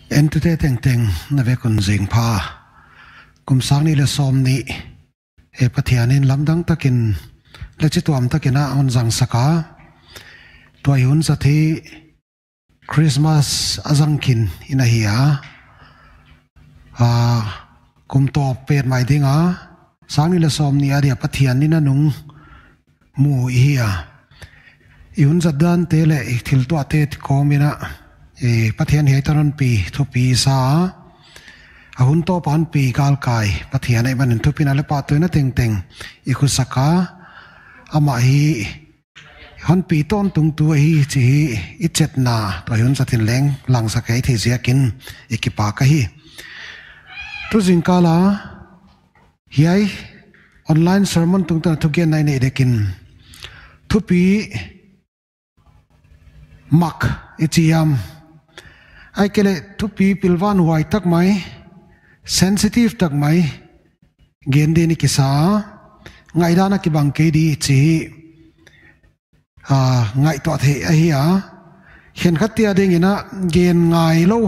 Entute teng teng na ve kun jing pha kum sang ni le som ni e pathianin lamdang takin le chi tuam takina on jang saka toy hun sathi Christmas azangkin ina hiya kum to pet mai dinga sang ni le som ni aria pathianin anung mu hiya ihun zadan te le thil to ate komina e pathian he taron pi thu pi sa ahun to pan pi kal kai pathian ai ban thu pina le pa to na teng teng i khu saka ama hi han pi ton tung tu hi chi i chet na to hun satin leng lang sakai the ziakin ikipa ka hi tu jing kala hiai online sermon tung ta thu gen nai nei dekin thu pi mak ichiam ai kele thu pi pilwan wai tak mai sensitive tak mai gen de ni kisa ngai dana ki bang ke di chi ngai to the a hi a hen khatia ding ina gen ngai lo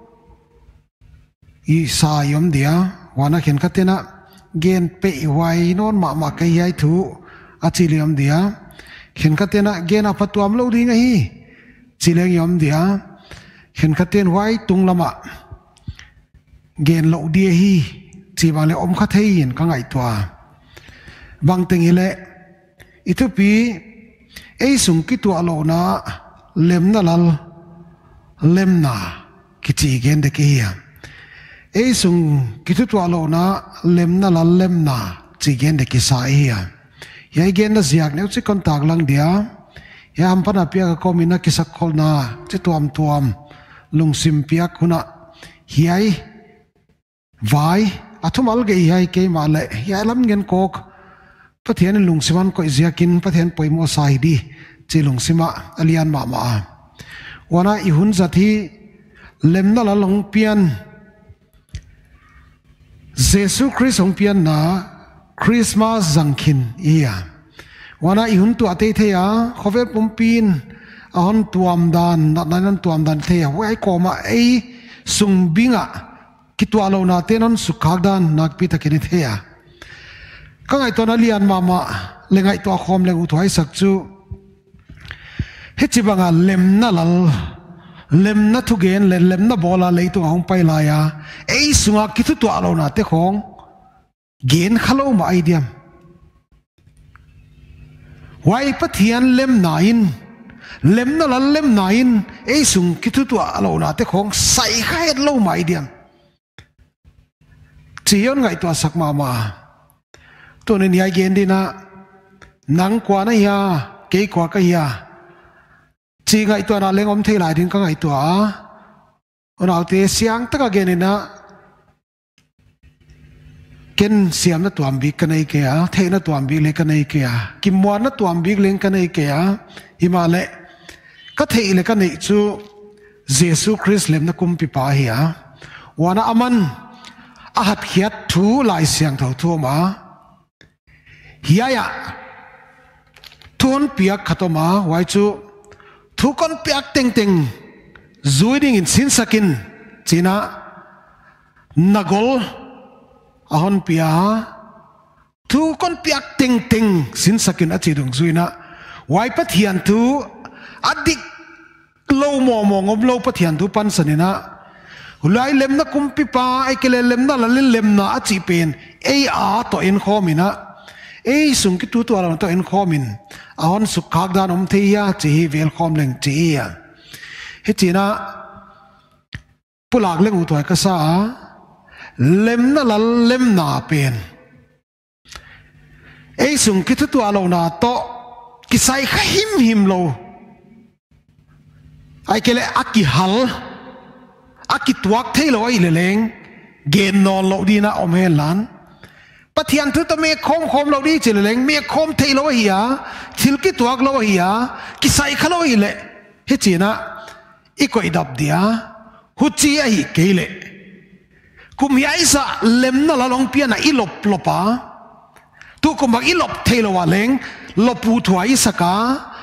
i sa yom dia wana hen khatena gen pe wai non ma kai ai thu achiliam dia hen khatena gen apatuam lo ding a hi chileng yom dia hen khaten wai tung lama gen lo dia hi chi wale om kha thein ka ngai twa bang teng ile ithupi ei sung ki tu alo na lemna lal lemna kichi gen de ki ya ei sung ki tu alo na lemna lal lemna chi gen de ki sa ya yai gen na ziak ne chi kon tak lang dia ya am pana pia ka komina ki sak khol na chi tuam lungsim pia kuna hiai vai athumal ge hiai ke male ya lam gen kok pathian lungsiman ko ziakin pathian poimo sai di chi lungsima alian ma wana ihun zathi lemna la long pian Jesus Christ ong pian na Christmas zangkin iya wana ihun tu ate the ya khover pumpin ahon tuam dan nan tuam dan the ya wai ko ma ei sung binga kitwalo na tenon sukhagdan nakpi takini the ya kangai to na lian mama lengai to khom le uthoi sakchu hechibanga lemna lal lemna thugen lemna bola leitu hong pai la ya ei sunga kitu to alo na te khong gen khalo ma idiam wai pathian lemna in lemna lal lemna in ei sung kitu to alo na te khong sai khai lo ma idiam chion ngai to sak mama to ne nyai gen dina nang kwa na ya ke kwa ka ya chi ngai to na lengom thei lai din ka ngai to a ona te siang taka gen na ken siam na tuam bi kanai ke a thei na tuam bi le kanai ke a kimwan na tuam bi leng kanai ke a himale ka thei le kanai chu Jesus Christ lem na kum pi pa hi a wana aman ahat khiat thu lai siang tho thu ma hiaya thun piak khatoma wai chu thu kon piak teng teng zuiding in sin sakin china nagol ahon pia thu kon piak teng teng sin sakin achidung zuina wai pathian thu adik lo mo ngom lo pathian thu pan sanina ulai lemna kumpi pa ai kele lemna la lemna achi pen ei a to in khomina ei sung ki tu ala to in khomin ahon sukhak dan om theya chi vel khom leng chi ya he china pulak leng utoi ka sa lemna la lemna pen ei sung ki tu ala na to kisai kha him lo ai kele aki hal aki tuak thailo ai leleng gen non lo dina om helan pathian thu to me khom lo di chileng me khom thailo hiya thilki tuak lo hiya kisai khalo ile he china ikoi dap dia huchi ai keile kum hi aisa lemna la long piana ilop lopa tu kum bak ilop thailo wa leng lopu thuai saka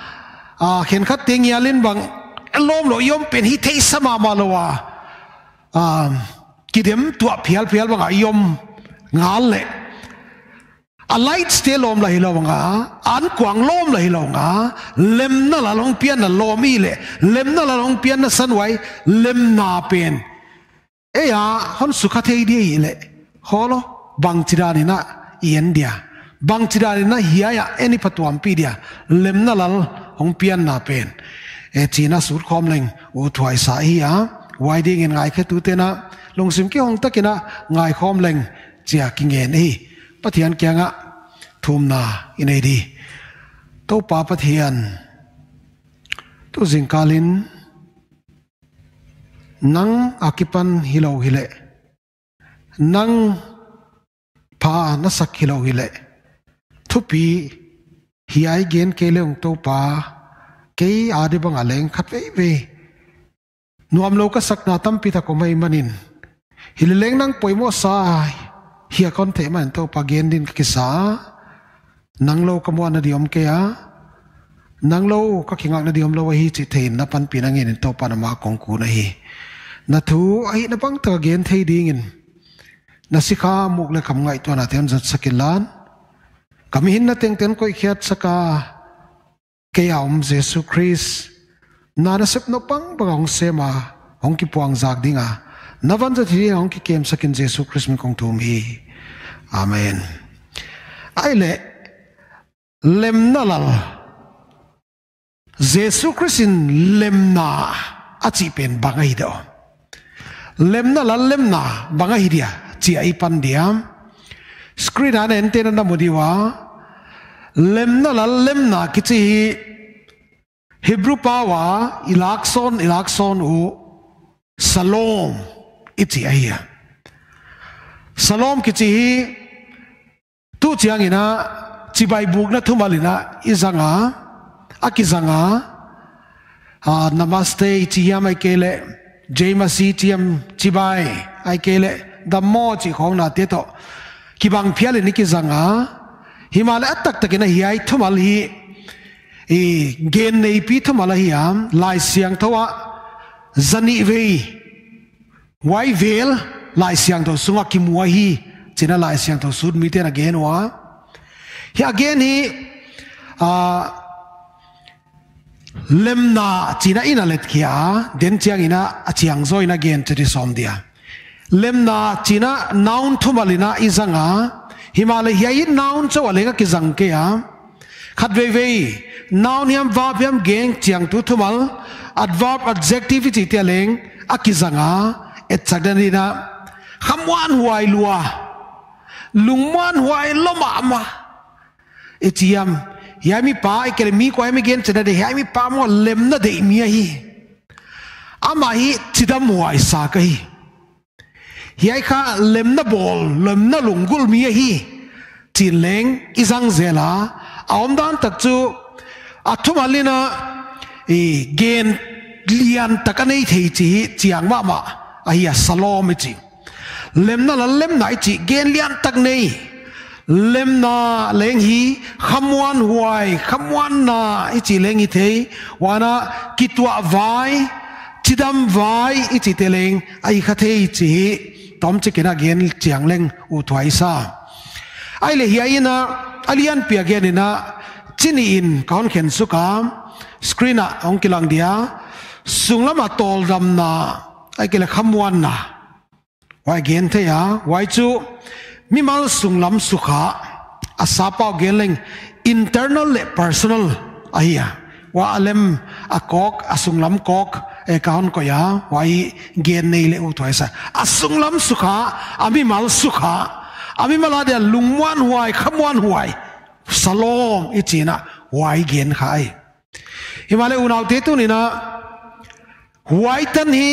khen khat teng yalin bang lom lo yom pen hi thei sama ma lo wa ki dem tua phial phial banga yom ngal le a light stay lom la hilaw nga an kwang lom la hilaw nga lem na la long pian na lomi le lem na la long pian na sanwai lem na pen e ya hon sukha thei di le holo bang chirani na ien dia bang chirani na hiya ya eni patuam pi dia lem na lal hong pian na pen e china sur khom leng u thwai sa hi ya wai ding en ngai khe tu te na lungsim ki hong takina ngai khom leng chia ki nge ni pathian kyanga thum na inei di to pa pathian tu jingkalin nang akipan hilau hile nang pa na sak hilau hile thupi hiai gen keleng to pa ke ade bang aleng khat ve nuam lo ka sakna tampi ta ko mai manin hileleng nang poimo sa hiya kon the man to pa gen din ki sa nang lo ka mo na diom ke a nang lo ka khinga na diom lo hi chi thein na pan pinang in to pa na ma kong ku na hi na thu ai na bang ta gen thei ding in na sikha muk le kam ngai to na tem zat sakilan kam hin na teng ten ko khiat saka ke yaum jesu christ na na sep no pang bagong sema hong ki puang zak dinga navan za thi hong ki kem sakin jesu christ min kong thum hi amen ai le lem na lal jesu christ in lem na achi pen bangai do lem na lal lem na bangai dia chi ai pan diam screen an enten na modiwa lem na lal lem na kichi Hebrew pawa ilakson u salom iti aya salom kichi tu chiang ina chibai buk na thumalina izanga akizanga namaste chiyam ai kele jaimasi chiyam chibai ai kele dammo chi khong na te to kibang phial ni ki zanga himalaya tak takina hiai thumal hi gen nei pi thomala hiam lai siang thowa zani ve wai vel lai siang tho sunga ki muwa hi china lai siang tho sud mi te na gen wa hi again hi lemna china ina let kia den chiang ina achiang zo ina gen chri som dia lemna china noun thomalina izanga himalaya hi noun cho alenga ki jang ke ya khat ve noun hiam verb hiam geng chiang tu thumal adverb adjective chi te leng akizanga etchadanina khamwan huai lua lungman huai loma ma etiam yami pa ikele mi ko yami gen chada de yami pa mo lemna de mi hi ama hi chidam huai sa ka hi yai kha lemna bol lemna lungul mi hi chin leng izang zela aomdan tak chu athumalina gen lian takanei thei chi chiang ma ahia salom chi lemna la lemna chi gen lian tak nei lemna leng hi khamwan huai khamwan na chi leng hi thei wana kitwa vai chidam vai chi te leng ai kha thei chi tom chi kena gen chiang leng u thwai sa ai le hi ina alian pia gen ina chini in kaun khen suka screen a ong kilang dia sunglama tol ram na ai kele khamwan na wai gen the ya wai chu mi mal sunglam sukha asapa geleng internal le personal ahia wa alem akok asunglam kok e kaun ko ya wai gen nei le u thoi sa asunglam sukha ami mal sukha ami mala de lungwan huai khamwan huai salom ichina wai gen khai himale unaw te tu ni na huai tan hi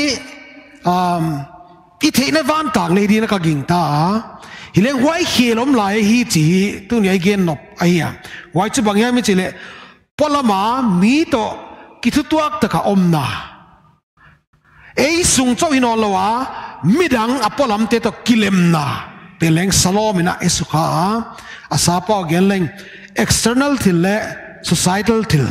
i theina van tang nei din ka ging ta hileng huai khelom lai hi chi tu ni ai gen nop ai ya huai chu bangya mi chile polama mi to ki thu tuak ta ka omna ei sung cho hinon lawa midang apolam te to kilemna peleng salomina esukha asapa genleng external thil le societal thil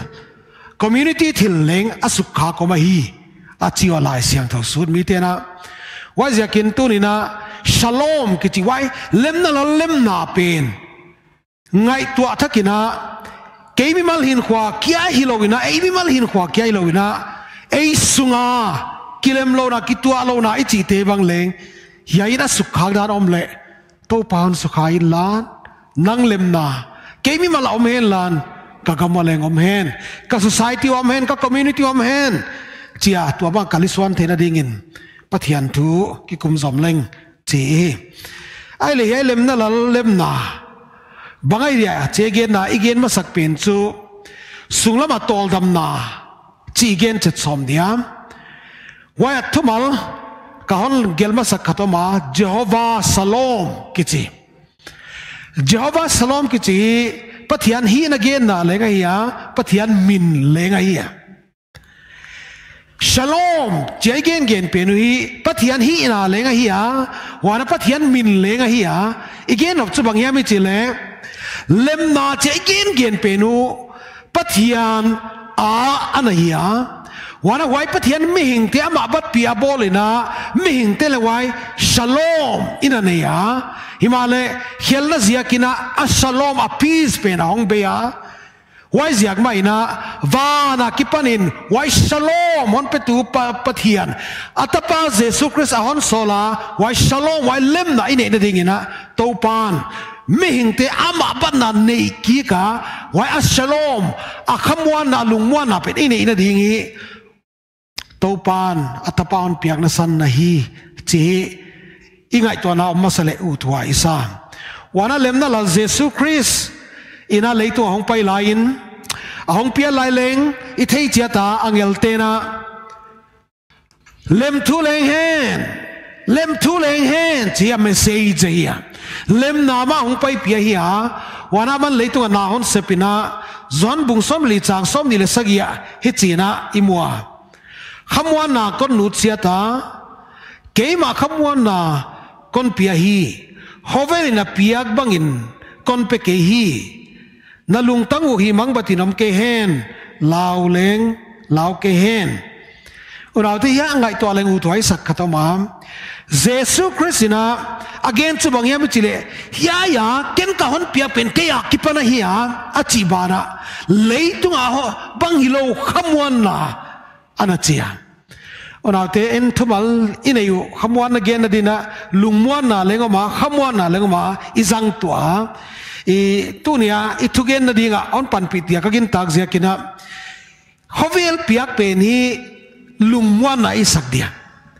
community thil leng asukha ko ma hi achiwa lai siang tho sud mi te na wai ziakin tu ni na shalom kichi wai lem na la lem na pen ngai tua thakina keimi mal hin khwa kia hilowina eimi mal hin khwa kia hilowina ei sunga kilem lo na kitua lo na ichi te bang leng yaina sukhang dan om le to paun sukhai lan nang lem na keimi mal om hen lan ka gamaleng om hen ka society om hen ka community om hen chia tua ba kaliswan thena dingin pathian thu ki kum zom leng chi ai le he lem na la lem na bangai ria che gen na igen ma sak pen chu sunglama tol dam na chi gen che chom diam wa thumal ka hon gelma sak khatoma Jehovah Shalom kichi Jehovah Shalom kichi pathian hi na gen na lenga hiya pathian min lenga hiya Shalom jai gen penu hi pathian hi na lenga hiya wana pathian min lenga hiya igen of chu bang yami chile lem na jai gen penu pathian a anahia wana wai pathian mi hing te ama bat pia bolina mi hing te le wai shalom inania himale helna ziakina a shalom a peace pena hong beya wai ziak mai na vana kipanin wai shalom hon petu pathian atapa Jesus Christ a hon sola wai shalom wai lem na ine na dingina topan mihing te ama bat na nei ki ka wai a shalom a khamwan na lungwan na pet ine ina dingi topan atapaon piak na san na hi chi ingai to na masale u thwa isa wana lemna la Jesus Christ ina leito hong pai lain ahong pia lai leng I thei chia ta angel te na lem thu leng hen chia message ya lem na ma hong pai pia hi ha wana man leito na hon sepina zon bung som li chang som ni le sagia hi china imwa khamwan na kon nu chia ta keima khamwan na kon pia hi hovel na piak bangin kon pe ke hi na lung tangu hi mang batinom ke hen law leng law ke hen unaw te ya ngai to leng u thoi sak khatoma Jesus Christ na again chu bang yam chile ya ken ka hon pia pen ke ya kipana hi ya achi bara leitung a ho bang hilo khamwan na anachia onaute en thumal inayu khamwan again na dina lungmwan na lengoma khamwan na lengoma izang tua I tunia itugen na dinga on panpitia kagin tagzia kina hovel piak pen hi lungmwan na isak dia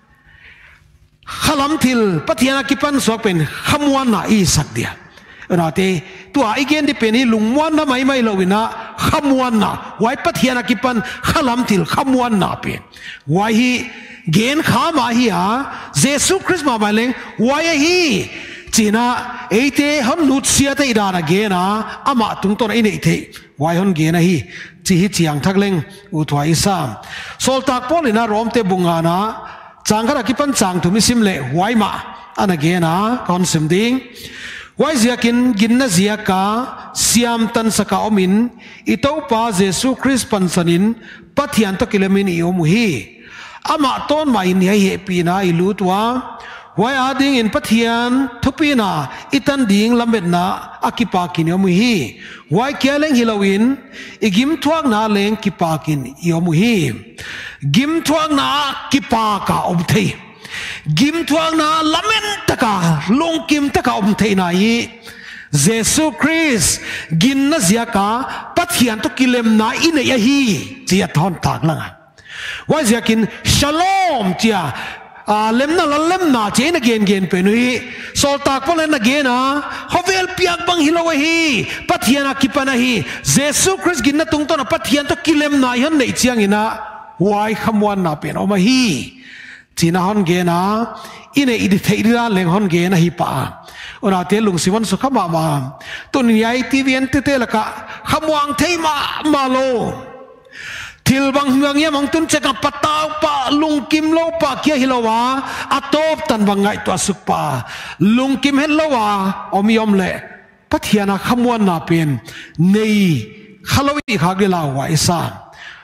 khalam thil pathiana kipan sok pen khamwan na isak dia onaute tua igen di pen hi lungmwan na mai lowina khamwan na wai pathiana kipan khalam thil khamwan na pen wai hi gen khama hi ha Jesus Christ ma baleng wai hi china eite hon nut sia te idana gena ama tung ton ine ite wai hon gena hi chi hi chiang thakleng u thwa isam sol tak polina rom te bungana changkhara kipan chang thumi simle wai ma ana gena kon simding wai ziakin ginna ziaka siam tan saka omin ito pa Jesus Christ pansanin pathian to kilomin iom hi ama ton mai ni he pina ilutwa wai ading in pathian thupina itan ding lamet na akipakin yomu hi wai keleng hilowin igim thuak na leng kipakin yomu hi gim thuak na kipaka obthei gim thuak na lamen taka longkim taka obthei na hi Jesus Christ gin na ziaka pathian to kilem na ine ya hi chia thon tak langa wai ziakin shalom chia lemna la lemna chain again penui sol tak polen again hovel piak bang hilowa hi pathiana kipana hi Jesus Christ ginna tung to na pathian to kilem na yan nei chiang ina wai khamwan na pen oma hi china hon gena ine idi theira leng hon gena hi pa ona te lung siwan su khama ma tun yai tv ente te laka khamwang theima malo thil bang hang ya mang tun cheka pataw pa lungkim lo pa kia hilowa atop tan bangai to asuk pa lungkim hellowa omiom le pathiana khamwan na pen nei khalowi khagela wa isa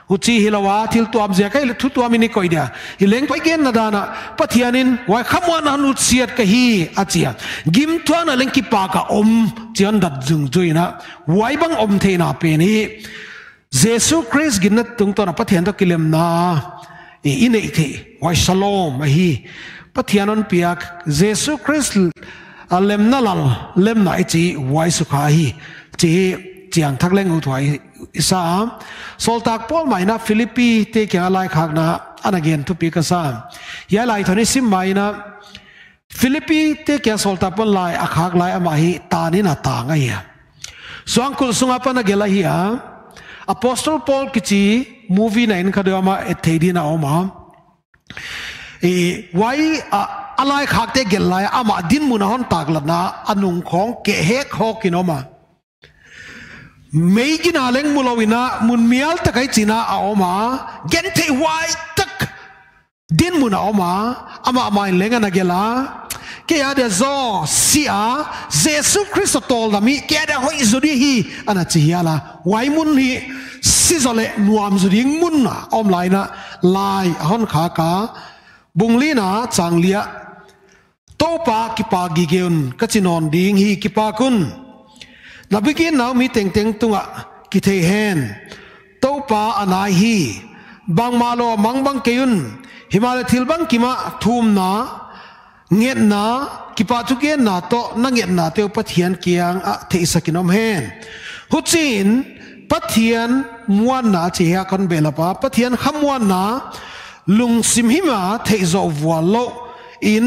uchi hilawa thil tuam zia kai thu tuam ini koi dia hileng pai gen nadana pathianin wai khamwan anu siat ka hi achia gim thwana leng ki pa ka chian dat jung joina wai bang theina pe ni Jesus Christ ginat tung to na pathian to kilem na inei the wai shalom hi pathianon piak Jesus Christ lemna lal lemna ichi wai sukha hi chi chiang thak leng u thwai isa soltak pol maina Philippi te kya lai khak na anagen tu pi ka sa ya lai thoni sim maina Philippi te kya soltak pol lai akhak lai ama hi ta ni na ta nga ya swangkul sunga pa na gela hi Apostle Paul kichi movie na in kadama ethedi na oma wai alai khak te gel lai ama din mun hon tak la na anung khong ke hek hok kinoma mei gina leng mulawina mun mial takai china a oma gen te wai tak din mun a oma ama lenga na gela ke ya de zo sia Jesus Christ tol da mi ke da hoi zuri hi ana chiala wai mun hi sizole nuam zuri mun na om lai na lai hon kha ka bunglina changlia topa kipa gigeun kachinon ding hi kipa kun nabigin naw mi teng tunga kithe hen topa anai hi bang malo mangbang keun himala thilbang kima thum na nget na kipa chuke na to na nget na te pathian kiang a theisakinom hen huchin pathian muan na chehya kon belapa pathian khamwan na lungsim hima theizo walo in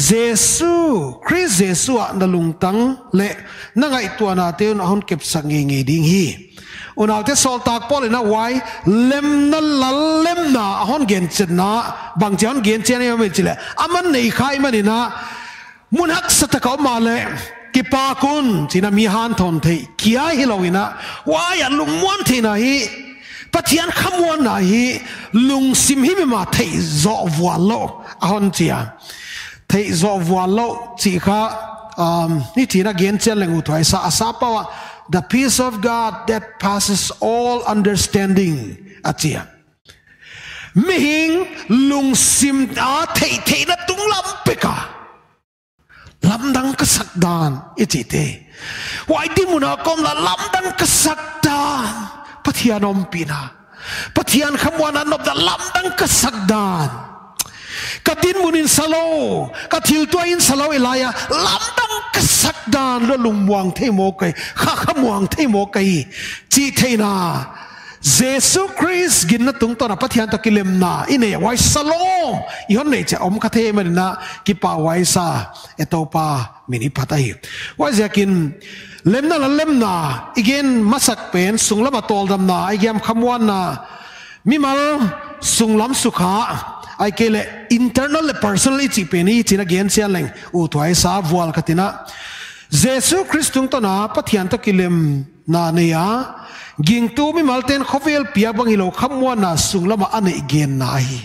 Jesus Christ na lungtang le nangai tuana te hon kep sangi ngi ding hi unaw te sol tak pol na wai lem na lal lem na hon gen chen na bang chen gen chen ya me chile aman nei khai mani na mun hak sataka ma le ki pa kun china mi han thon thei kia hi lowina wai a lung mon thina hi pathian khamwan na hi lung sim hi ma thei zo walo ahon chia thei zo walo chi kha ni thina gen chen lengu thai sa asa pawa the peace of God that passes all understanding achia mihing lung sim a thei na tung lam peka lamdang kasakdan ichite wai di muna kom la lamdang kasakdan pathianom pina pathian khamwana nop da lamdang kasakdan katin munin salo kathil to in salo elaya lamdang kasakdan lo lungwang themo kai kha khamwang themo kai chi theina Jesus Christ ginna tung to na pathian to kilem na ine wai salo ihon nei cha om kha the manina ki pa wai sa etopa mini patai wai zakin lemna la lemna igen masak pen sunglama toldam na igam khamwan na mimal sunglam sukha ai kele internal personally chi peni china gen sialeng u thwai sa wal katina Jesus Christ tung to na pathian to kilem na neya ging tu mi malten khovel pia bang hilo khamwa na sunglama ane gen na hi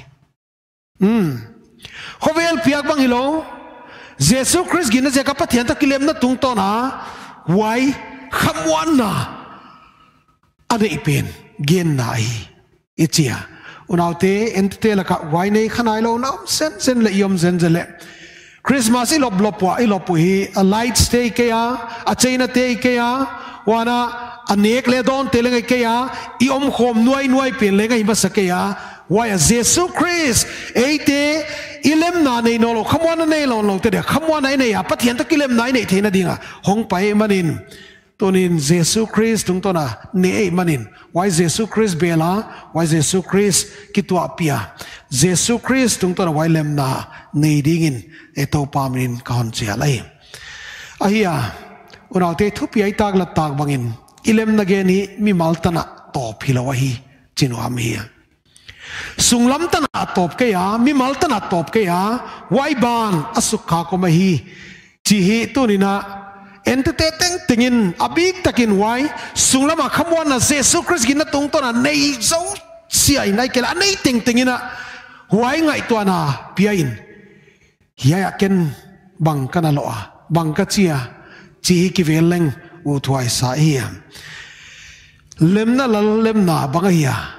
khovel pia bang hilo Jesus Christ gina je ka pathian to kilem na tung to na wai khamwa na ane pen gen na hi ichia unaute entete laka wai nei khanai lo na sen le yom zen zele Christmas ilopwa ilopu hi a light stay ke ya a chaina te ke ya wana anek le don teleng ke ya I om khom nuai pen le ngai masake ya why Jesus Christ eite ilem na nei no lo khamwana nei lo te de khamwana nei ya pathian ta kilem nai nei theina dinga hong pai manin tonin Jesus Christ tung tona nei manin why Jesus Christ bela why Jesus Christ kitwa pia Jesus Christ tung tona why lem na nei dingin eto pamin kahon chia lai ahia unaute thupi ai tag la tag bangin ilem na ge ni mi maltana top hilawahi chinuam hi sunglam tana top ke ya mi maltana top ke ya wai ban asukha ko mahi chi hi tunina entertaining tingin abik takin wai sunglama khamwan na Jesus Christ gina tung to na nei zo sia inai kela nei tingina wai ngai to na piain hiya ken bang kana loa bang ka chia chi ki veleng u thwai sa hi lemna lal lemna banga hiya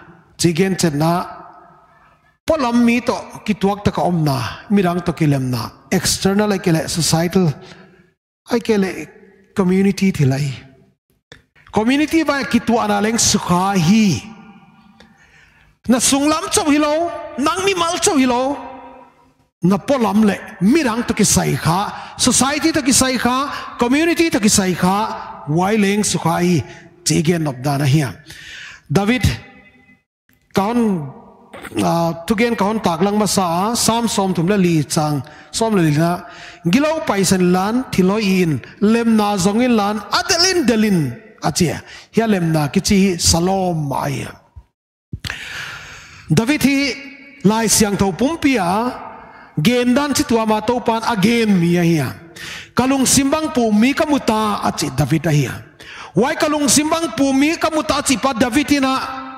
chigen chenna polam mi to kituak ta ka omna mirang to kilem na external ikele societal ikele community thilai community ba kitwa na leng sukha hi na sunglam chaw hilo nang mi mal chaw hilo na polam le mirang to ki sai kha society to ki sai kha community to ki sai kha waileng sukha hi chigen nopdana hiya David kaun tugen kaun taklang masa sam som tumla li chang som li na gilau paisan lan thiloin lemna zongin lan adelin delin achia ya lemna kichi salom mai David hi lai siang tho pumpia gen dan chitwa ma to pan again mi hiya kalung simbang pu mi kamuta achi David hiya wai kalung simbang pu mi kamuta chi pa David na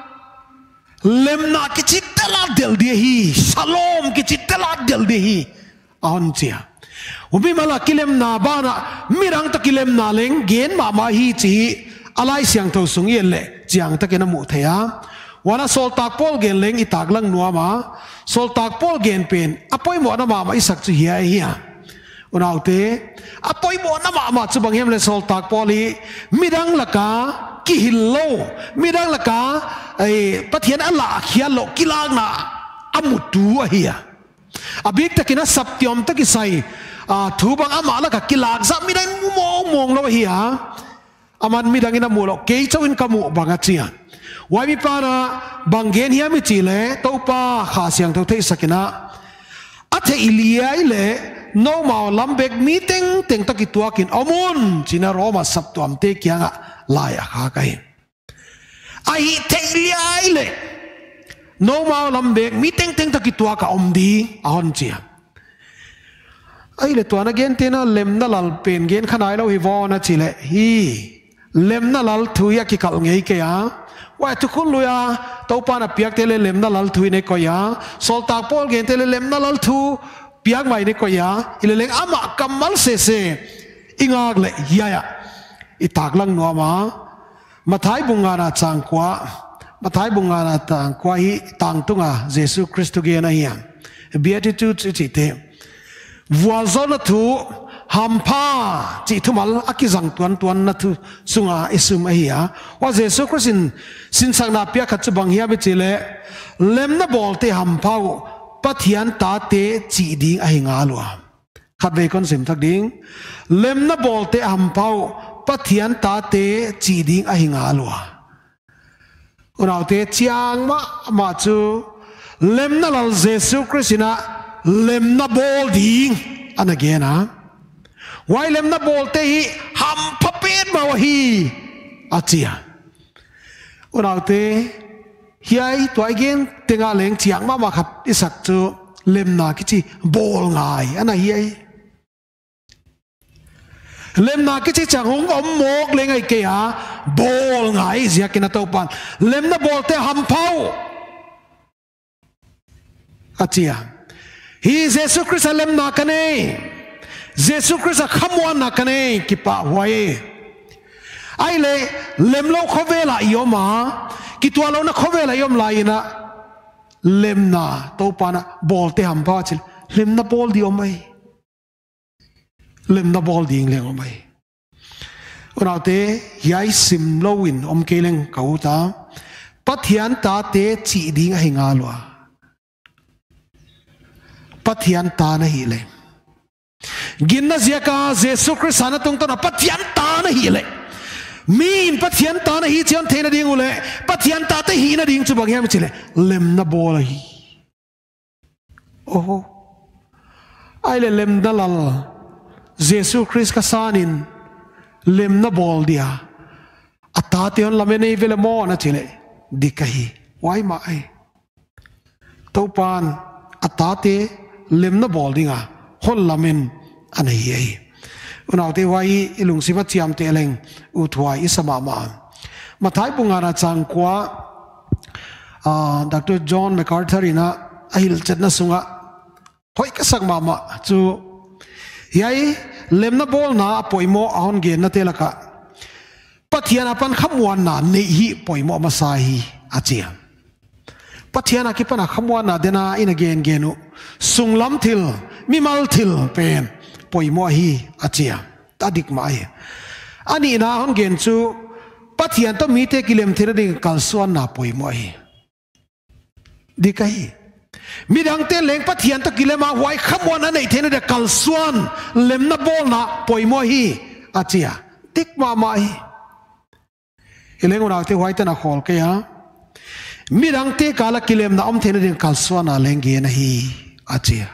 lemna kichi tela del de hi salom kichi tela del de hi on chia ubi mala kilem na bana mirang to kilem na leng gen ma hi chi alai siang tho sung yele chiang ta kena mu thaya wana sol tak pol gen leng itak lang nuama sol tak pol gen pen apoi mo na ma isak chu hi hi unaute apoi mo na ma chu banghem le sol tak poli mirang laka ki hillo mirang laka ai pathian ala khialo kilang na amutu ahia abik takina saptiom takisai thubang ama la ka kilak za midang mong lo hiya aman midang ina mulo ke chawin kamu banga chia wai mi para bangen hiya mi chile topa kha siang tho thei sakina athe iliai le no ma lambek meeting teng takituakin amun china roma saptuam te kyanga laya kha kai ai theiliai le no ma lambek meeting teng takitwa ka omdi ahon chia ai le to na gen tena lemna lal pen gen khanai lo hi wona chile hi lemna lal thuya ki kal ngei ke ya wa tu khun lu ya to pa na piak tele lemna lal thui ne ko ya sol tak pol gen tele lemna lal thu piak mai ne ko ya ile leng ama kamal se ingak le ya ya itak lang no ma mathai bungana changkwa mathai bungana tangkwa hi tangtunga jesu christu ge na hiam beatitude chi te wazona thu hampa chi thumal akizang tuan na thu sunga isum ahia wa jesu christin sin sangna pia khat bang hiam chile lemna bolte hampau pathian ta te chi ding ahinga lua khat ve kon sim thak ding lemna bolte hampau pathian ta te chi ding ahinga lua unaute chiang ma chu lemna lal jesu christina lemna bol ding an again why lemna bol te hi ham papet ma hi achia unaute hiai to again tenga leng chiang ma khat isak chu lemna kichi bol ngai ana hiai lemna kichi changong om mok lengai ke ha bol ngai zia kina to pan lemna bol te ham phau achia hi jesu christ lemna kane jesu christ khamwan na kane kipa huai ai le lemlo khovela yoma kitwalo na khovela yom laina lemna to pana bol te ham phau chil lemna bol di omai lemna bol ding leng omai unaute yai sim lowin om keleng kauta pathian ta te chi ding a hinga lwa pathian ta na hi le ginna ziaka jesu christ ana tung to na pathian ta na hi le min pathian ta na hi chion thena ding ule pathian ta te hi na ding chu bang hem chile lemna bol hi oh ai le lemna lal jesu christ ka sanin lemna bol dia atation lamene vele mo na chile dikahi wai ma ai topan atate lemna bol dinga hol lamen anai ai unaute wai ilung siba chiam te leng uthwai isama ma mathai bungara changkwa Dr. John MacArthur ina ahil chatna sunga hoi ka sak mama chu yai lemna bol na poimo ahon ge na telaka pathian apan khamwan na nei hi poimo masai achia pathiana ki pana khamwa na dena in again genu sunglam thil mimal thil pen poimo hi achia tadik mai ani na hon gen chu pathian to mi te kilem thira ding kalsuan na poimo hi dikai midang te leng pathian to kilema wai khamwa na nei thena de kalsuan lemna bol na poimo hi achia tik ma mai eleng una te wai ta na khol ke ya midang te kala kilem na om thena ding kalsuan na leng ge na hi achia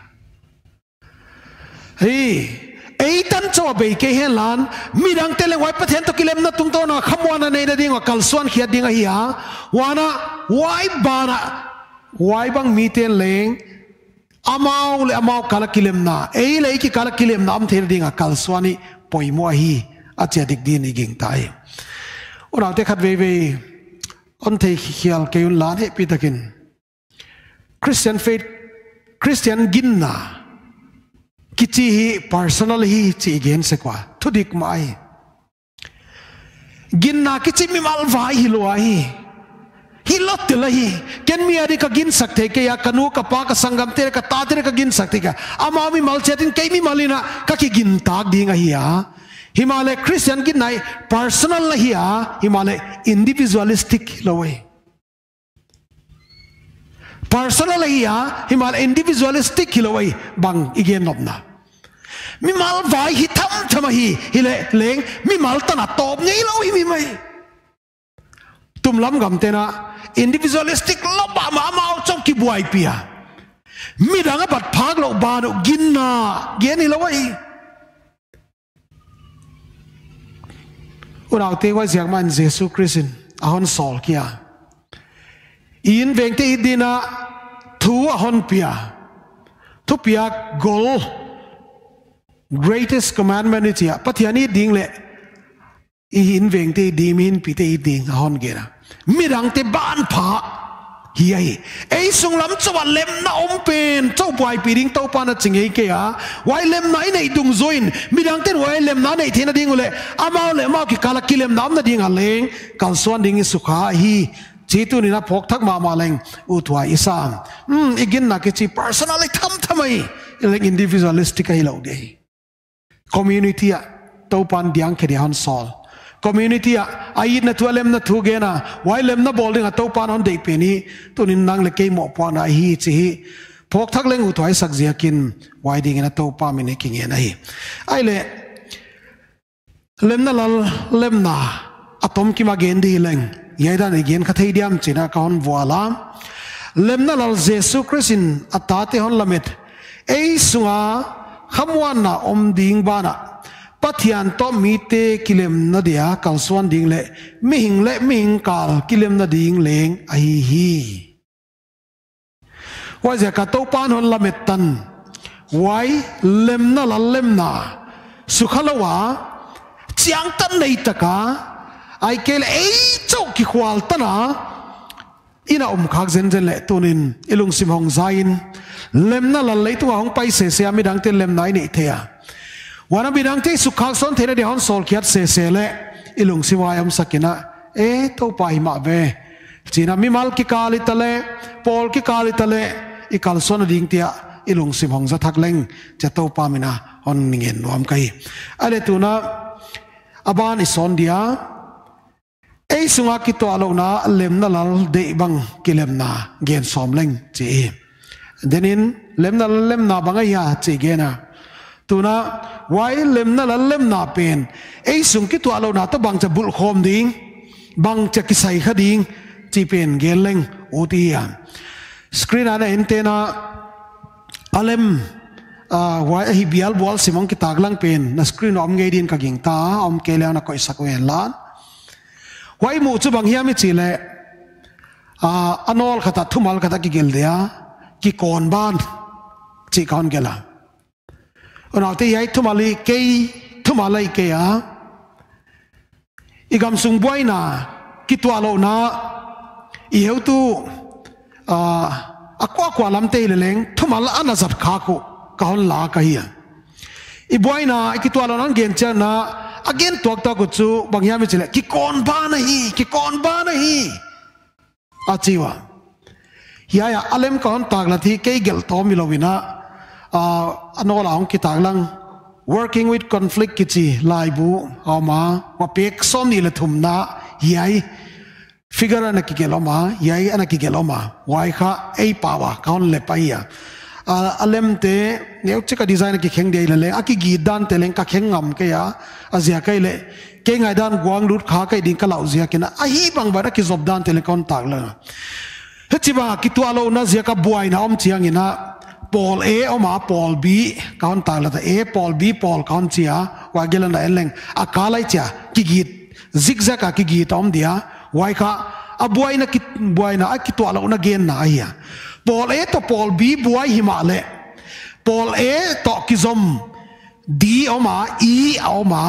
hey ei tan cho be ke hen lan midang te leng wai pathian to kilem na tung to na khamwa na nei na ding kalsuan khia ding hi ha wana wai bana wai bang mi ten leng amau le amau kala kilem na ei le ki kala kilem na am thena ding kalsuani poimo hi achia dik din iging tai ona te khat ve ve on te khial ke un lan he pitakin Christian faith Christian ginna kichi hi personal hi chi gen se kwa thudik mai ginna kichi mi mal vai hi lo hi hilot tilahi ken mi ari ka gin sakte ke ya kanu ka pa ka sangam te ka ta te ka gin sakte ka ama mi mal chetin ke mi malina ka ki gin tak dinga hi ya himale Christian gin nai personal la hi ya himale individualistic lowai personal hi ya himale individualistic lowai bang igen nopna mi mal vai hi tham thama hi hile leng mi mal tana top ngei lo hi mi mai tum lam gam te na individualistic lo ba ma mau chok ki buai pia mi danga bat phag lo ba no ginna gen ni lo wai unau te wa jiang man Jesus Christ ahon sol kia in veng te dina thu ahon pia thu pia gol greatest commandment is ya pathiani ding le in veng te dimin pi te ding ahon gera mirang te ban pha hi ai ei sung lam chawa lem na om pen chau pai pi ding to pa na chingei ke a wai lem nai nei dung join mirang te wai lem na nei thena ding ule amau le mau ki kala kilem nam na ding a leng kal suan ding sukha hi chitu ni na phok thak ma ma leng u thwa isam igin na ke chi personally tham thamai like individualistic ai lo de community a to pan diang ke han sol community a ai na tu lem na thu ge na wai lem na bol ding a to pan on de pe ni tu nin nang le ke mo pa na hi chi phok thak leng u thwai sak zia kin wai ding na to pa mi ne king e na hi ai le lem na lal lem na atom ki ma gen di leng yai da ne gen kha thei diam china ka hon wala lem na lal Jesus Christ ata te hon lamet ei sunga khamwan na om ding ba na pathian to mi te kilem na dia kalsuan ding le mi hing kal kilem na ding leng ai hi wa ja ka to pan hon lamet tan wai lem na la lem na sukhalawa chiang tan nei taka ai kel ei chau ki khwal tana ina khak zen le tunin ilung sim hong zain lem na la le tu hong pai se se ami dang te lem nai nei thea wana bidang te sukhak son thena de hon sol khiat se le ilung siwayam sakina e to pai ma ve china mi mal ki kali tale pol ki kali tale i kal son ding tia ilung sim hong za thak leng cha to pa mina on ningen nuam kai ale tuna aban i son dia ei sunga ki to alo na lem na lal de bang kilem na gen som leng chi denin lem na banga ya chi gena tuna wai lem na lem na pen ei sung ki to alo na to bang cha bul khom ding bang cha ki sai kha ding chi pen gen leng uti ya screen ana antena alem wai hi bial bol simong ki taglang pen na screen om nge din ka ging ta om ke le na ko sakwen lan wai mu chu bang hiam chi le anol khata thumal khata ki gel dia ki kon ban chi kon gela ona te yai thumali ke thumalai ke ya igam sung boina ki twalo na i heu tu akwa lam te le leng thumal ana zat kha ko ka hon la ka hi i boina ki twalo nan gen cha na again tok ta ko chu bangya mi chile ki kon ba na hi achiwa เฮียอเลมก่อนตากละที่เกยเกลโตมิโลวินะอันนั้นเราคิดตากลัง working with conflict กิจีลายบูเอามาว่าเป็กซ้อมนี่ละทุ่มนะเฮียfigure อันกิเกลอมาเฮียอันกิเกลอมาไว้ค่ะไอ้ป่าวเขาเล็บไปอ่ะอเลมเตเนี่ยจะก็ดีไซน์กิเข่งเดียร์เลยอากิกีดันเตเลงก็เข่งงำก็ยาอาเซียก็เลยเก่งไอ้ดันกวางรุดขาก็ดิ่งก็เหล่าเซียกินะไอ้ฮีบังบาร์กิจอบดันเตเลงก่อนตากเลยเฮ้ยจิบ่ากิตัวเราน่าเซียก็บวยนะอมเชียงอินะปอลเออมาปอลบีก่อนตากเลยแต่เอปอลบีปอลก่อนเชียว่าเกลันได้เองอาคาไลเชียกิกีซิกแซกกิกีตอมเดียไว้ค่ะบวยนะกิบวยนะกิตัวเราน่าเกณฑ์นะไอ้ยาปอลเอต่อปอลบีบวยหิมาเลปอลเอต่อกิซอมดีออกมาอีออกมา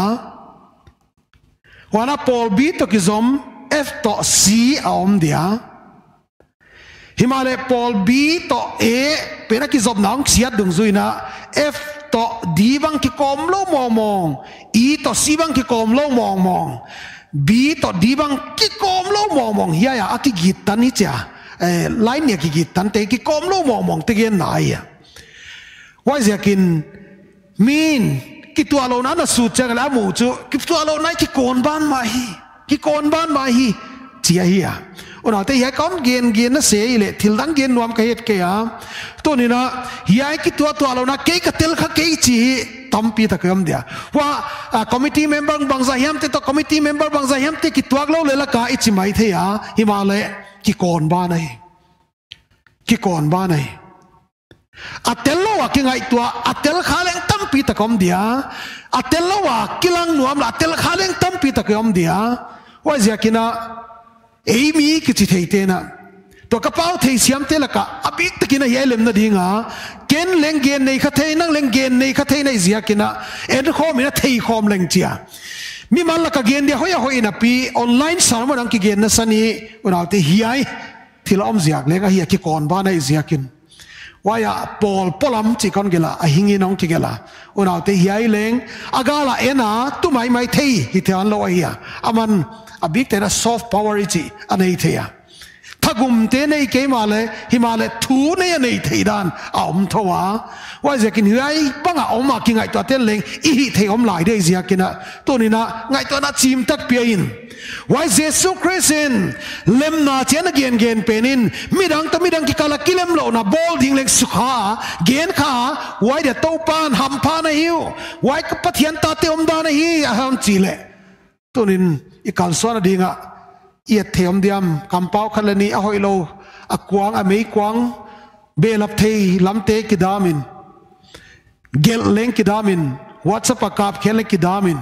วันนั้นปอลบีต่อกิซอมเอฟต่อซีออกมาเดียหิมาเลปอลบีต่อเอเป็นนักกิซอมน้องเสียดึงซุยนะเอฟต่อดีบังกิคอมโลมองมองอีต่อซีบังกิคอมโลมองมองบีต่อดีบังกิคอมโลมองมองเฮียอากิกิตันนี่จ้ะไลน์เนี่ยกิตันเตกิคอมโลมองมองเตกินไหนอะว่าจะกินมีนกิตัวเรานั้นสุดจังแล้วหมูจูกิตัวเรานั้นกิโกนบ้านมาฮีกิโกนบ้านมาฮีเจียฮีอ่ะอุณาแต่ยายก้อนเกียนนั่นเสียเลยทิลดังเกียนนวมกันเหตุเกียตัวนี้นะยายกิตัวเรานั้นเกยกับเทลข้าเกยจีทำปีตะเกียมเดียว่าคอมมิตี้เมมเบอร์บางสายามเตต่อคอมมิตี้เมมเบอร์บางสายามเตกิตัวเราเลยละกาอิจิไม่เทียฮิมาเลยกิโกนบ้านไหนกิโกนบ้านไหนอัตเตลโลว่ากิไงตัวอัตเตลขาเลงตั้มปีตะกอมเดียอัตเตลโลว่ากิลังนวมละอัตเตลขาเลงตั้มปีตะกอมเดียว่าจะกินะเอมีกิจิเทเตนะตัวกระเป๋าเทียมเตละกะอบิกตะกินะเยเลมนะดีงาเกนเลงเกนในคาเทนังเลงเกนในคาเทในเสียกินะเอ็นโคมินะเทยคอมเลงเจียมีมันละกะเกนเดียหอยนะปีออนไลน์สารมันอังกิเกนนะสันนี่วันเอาเตเฮียที่เราอมเสียกเลงก็เฮียกิก่อนบ้านในเสียกินว่าอย่าปอลปลำจิกันเกล่าหิงิน้องจิเกล่าอุณาเทียเลงอากาละเอ็นะตุ้มไม่เทียฮิตอันโลเฮียอามันอบิกเตนะซอฟต์พาวเวอร์จีอันนี้เทียถ้ากุมเตในเกมาเลยฮิมาเลทูเนี่ยในเทียดันอมทว่าว่าจะกินเฮ้ยบังอาอมมากินไงตัวเต้นเลงอีฮิเทียอมหลายได้เสียกินนะตัวนี้นะไงตัวนั้นจิมตักเปียอินว่าเยซูคริสต์เลมนาเจนเกนเกนเป็นอินมิดังตมิดังกิกาลกิเลมโลนะบอลดิ้งเล็กสุขาเกนขาไว้เดี๋ยวโตปานหัมพานะฮิวไว้กับปะเทียนตาเตอมดานะฮิอาฮันจีเลตัวนี้อีกการสอนดิ้งอ่ะเอียดเทียมเดียมคำเป้าคันเลนีอหอยโลอักวางอเมย์กวางเบลับเทลำเตกิดามินเกลเลงกิดามินวัดสปากาบเคลเลงกิดามิน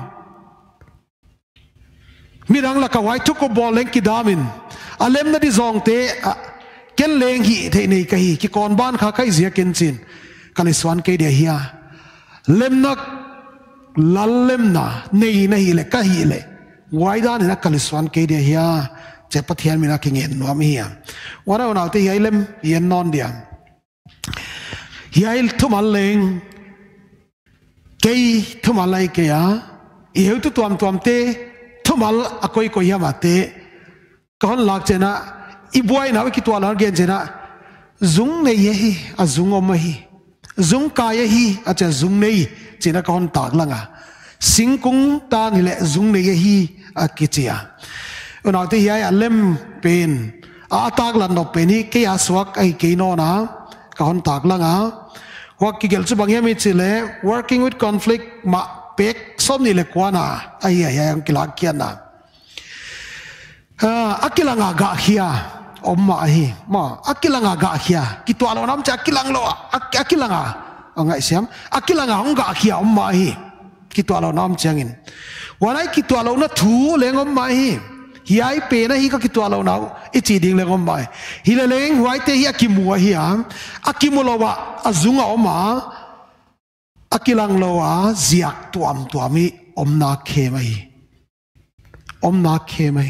มีดังละก็ไว้ทุกคนบอลเล่นกิดามินอเลมนั่นที่ซองเตะเกลเลงฮีเทนี่ก็ฮีกิก่อนบ้านข้าใครเสียกินจินกันเลยสวนเกเดียฮียเลมนักลัลเลมน่ะนี่นะฮีเล็กก็ฮีเล็กไว้ด้านนี้นักกันเลยสวนเกเดียฮียเจ็บปะเทียนมีนักเงี้ยนัวมีฮียวันนั้นเอาที่ฮีเลมฮีนอนเดียฮีทุ่มเลงเกยทุ่มอะไรเกียอีเหวตัวมเตทุมัลอโกยโกยามาเตก่อนลักเจนะอีบวยนะวิกิตัวลังเกนเจนะซุงเนยฮีอาซุงอมฮีซุงกายฮีอาจจะซุงเนยเจนะก่อนตากลังอ่ะสิงกุงตานี่แหละซุงเนยฮีอากิจยาอุณาที่ยายเลมเป็นอาตากลังนบเป็นนี่เกียสวักไอเกโนนะก่อนตากลังอ่ะว่ากิเกลจุบังยามิจิเล working with conflict มาเป็กส้มนี่เล็กกว่านะไอ้ยังกิลาเกียนนะอักกิลังอากาเฮียอมมาฮีมาอักกิลังอากาเฮียกิตัวเราน้ำจะอักกิลังโลอักกิลังอ่ะไงเสียมอักกิลังองกาเฮียอมมาฮีกิตัวเราน้ำจังอินวันไหนกิตัวเราน่ะถูเลงอมมาฮีเฮียไอเปนะฮีก็กิตัวเราน้ำอิจีดิ่งเลงอมมาฮีเลงไว้เตฮีอักกิมัวฮีอักกิมัวเราว่าอาจุงอมมาอักกิลังโลวะเสียกตัวมีอมนาเคไหมอมนาเคไหม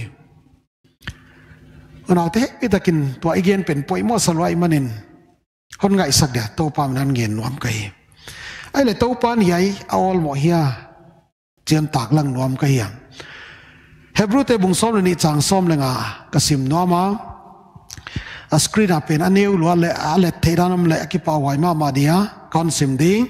เราเทอิตากินตัวอีเกนเป็นป่วยมอสลายมันินคนไงสักเดียโตปามนั้นเงินนวมไกไอ้เลยโตปานใหญ่เอาอลหมอเฮียเจียนตากลังนวมไกยังเฮบรูเตบุงซ้อมเลยนี่จางซ้อมเลยงากระสิมนวมา screen apen aneu lo le ale theiranam le ki pawai ma dia kon sim ding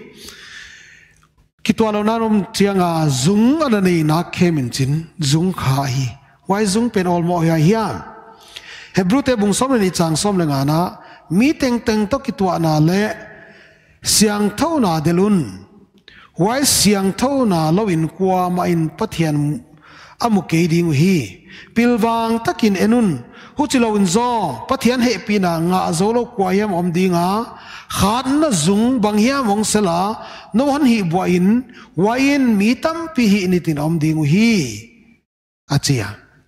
kitwalo nanom chianga zung anani na khemin chin zung kha hi wai zung pen ol mo ya hiam hebru te bung som ni chang som le nga na mi teng teng to kitwa na le siang tho na delun wai siang tho na lowin kwa ma in pathian amuke ding hi pilwang takin enun huchilowin zo pathian he pina nga zolo kwa yam om dinga khan na zung banghiam ong sela no han hi buain wain mi tam pi hi nitin om ding hi achia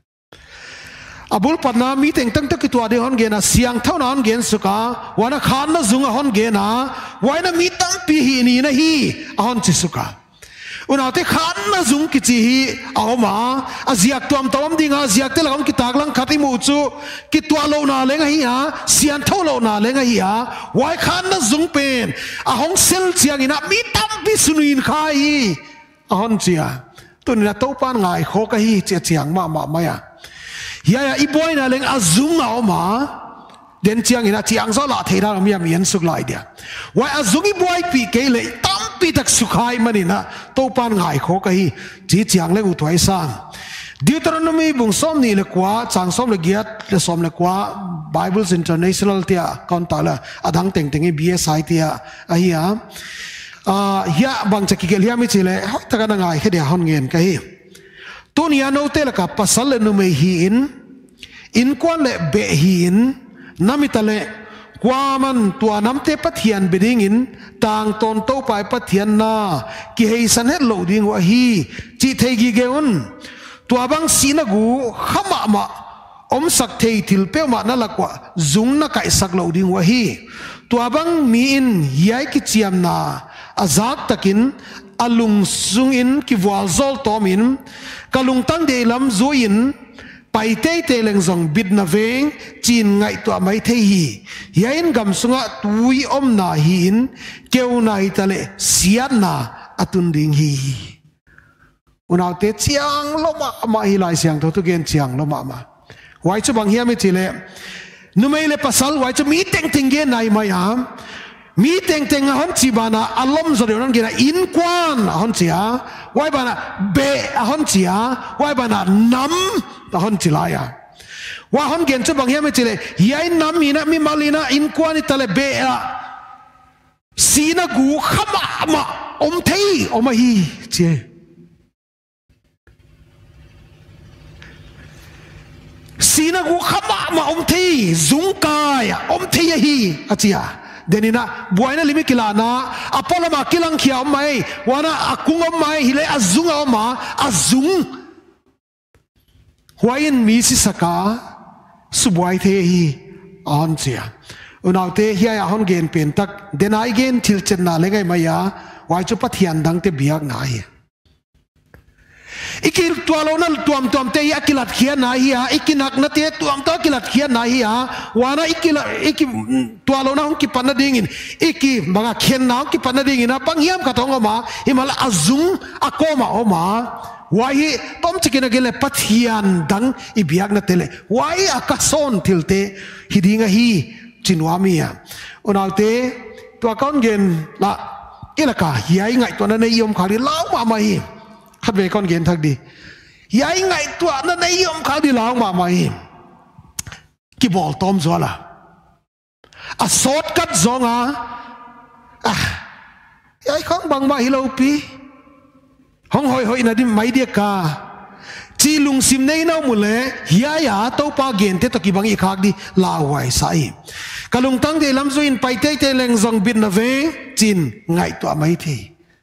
abul patna mi teng tang tak kitwa de hon gena siang thau na hon gen suka wana khan na zung hon gena waina mi tam pi hi ni na hi ahon chi suka unaute khan na zung ki chi hi awma aziak tuam tom dinga ziak te lagam ki taklang khati mu chu kitwa lo na lenga hi ha sian thau lo na lenga hi ha wai khan na zung pen ahong sel chiang ina mi tam pi sunuin khai ahon chia tunina topan ngai kho ka hi che chiang ma ya ya iboy na leng azung awma den chiang ina chiang zo la theira mi yan suk lai dia wai azung iboy pi ke le tam pi tak sukhai manina topan ngai kho ka hi chi chiang le u thoi sang Deuteronomy bung som ni le kwa chang som le giat le som le kwa Bibles International tia kontala adang teng teng BSI tia ahia ya bang chaki ke liam chi le ta ka ngai khe dia hon ngen ka hi tunia no te la ka pasal le nu me hi in kwan le be hi in namitale kwaman tua namte pathian bedingin tang ton to pai pathian na ki hei san het lo ding wa hi chi thei gi geun tua bang sinagu khama ma om sak thei til pe ma na lakwa zung na kai sak lo ding wa hi tua bang mi in yai ki chiam na azak takin alung sung in ki wal zol tomin kalung tang de lam zoin pai te te leng zong bit na veng chin ngai to mai the hi yain gam sunga tui om na hi in keu nai tale sian na atun ding hi unaw te chiang lo ma hi lai siang to gen chiang lo ma wai chu bang hiam chile numei le pasal wai chu mi teng teng ge nai ma ya mi teng teng hon chi bana alom zo de non ge na in kwan hon chia wai bana be hon chia wai bana nam hon chilaya wa hon gen chu bang hiam chile yai nam ina mi malina in kwan tale be a sina gu khama ma om thei om hi che sina gu khama ma om thei zung kai om thei hi achia denina buaina limi kilana apolo ma kilang khia mai wana akung mai hile azung ma azung huain mi si saka subuai the hi on chia unaute hiya hon gen pen tak denai gen thil chen na lengai maya wai chu pathian dang te biak na hi ikil tualo na tuam te akilat khia na hi ha ikinak na te tuam to akilat khia na hi ha wana iki tualo na hong ki panna dingin iki mga khen na ki panna dingin na panghiam ka thong ma himala azung akoma oma wai tom chikina gele pathian dang ibiak na tele wai akason thilte hidinga hi chinwamia onalte to akon gen la ilaka hiai ngai to na nei yom khali law ma hi khát về con kiến thật đi, yai ngày tuột nó này ông khá đi lao mà mày, cái bò tôm gió là, sốt cắt gió ngà, yai không bằng mày lâu pi, không hỏi là đi máy đi cả, chỉ lùng sim này nào một lẽ, yai tàu pa gen thế tao kí bằng ý khác đi lao hoài sai, cái lùng tăng thì làm gì in bay tê lên dòng biển là về, chín ngày tuột mấy thì